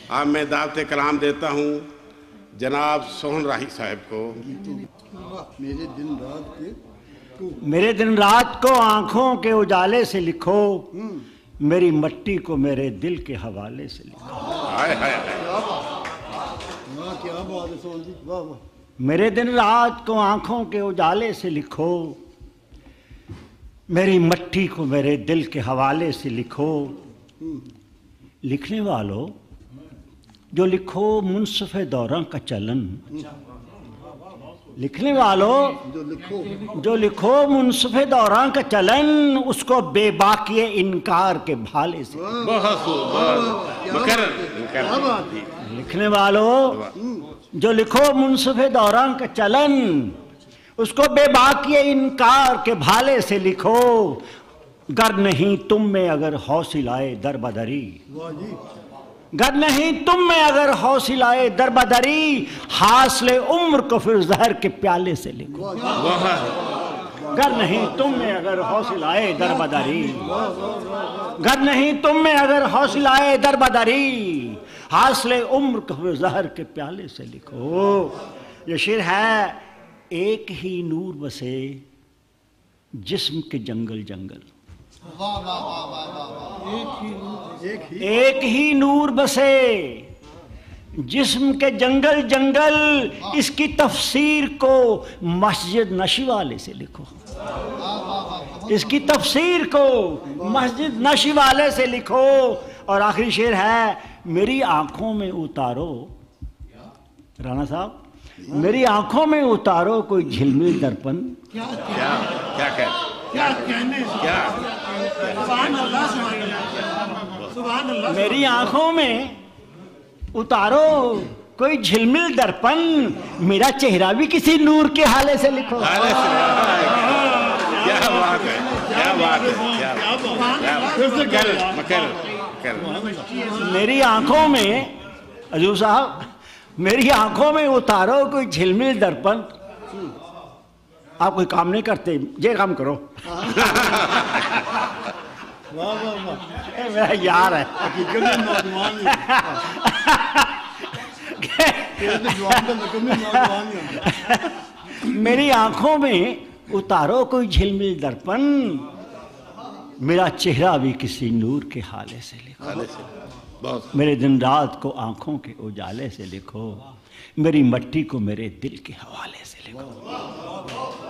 اب میں دعوت کلام دیتا ہوں جناب سوہن راہی صاحب کو۔ میرے دن رات کو آنکھوں کے اجالے سے لکھو، میری مٹی کو میرے دل کے حوالے سے لکھو۔ میرے دن رات کو آنکھوں کے اجالے سے لکھو، میری مٹی کو میرے دل کے حوالے سے لکھو۔ لکھنے والوں جو لکھو منصف دوراں کا چلن، لکھنے والوں جو لکھو منصف دوراں کا چلن، اس کو بے باکی انکار کے بھالے سے۔ لکھنے والوں جو لکھو منصف دوراں کا چلن، اس کو بے باکی انکار کے بھالے سے لکھو۔ گر نہیں تم میں اگر حوصلائے در بدری، گر نہیں تم میں اگر حوصلائے در بدری، حاصل عمر کو پھر زہر کے پیالے سے لکھو۔ گر نہیں تم میں اگر حوصلائے در بدری، گر نہیں تم میں اگر حوصلائے در بدری، حاصل عمر کو پھر زہر کے پیالے سے لکھو۔ یہ شعر ہے، ایک ہی نور بسے جسم کے جنگل جنگل، ایک ہی نور بسے جسم کے جنگل جنگل، اس کی تفسیر کو مسجد نشی والے سے لکھو۔ اس کی تفسیر کو مسجد نشی والے سے لکھو۔ اور آخری شعر ہے، میری آنکھوں میں اتارو، رانا صاحب میری آنکھوں میں اتارو کوئی جھلمل درپن۔ میری آنکھوں میں اتارو کوئی جھلمل درپن، میرا چہرہ بھی کسی نور کے حالے سے لکھو۔ میری آنکھوں میں حضور صاحب، میری آنکھوں میں اتارو کوئی جھلمل درپن۔ آپ کوئی کام نہیں کرتے، یہ کام کرو۔ میرا یار ہے۔ میری آنکھوں میں اتارو کوئی جھلمل درپن، میرا چہرہ بھی کسی نور کے حالے سے لکھو۔ میرے دن رات کو آنکھوں کے اجالے سے لکھو، میری مٹی کو میرے دل کے حوالے سے لکھو۔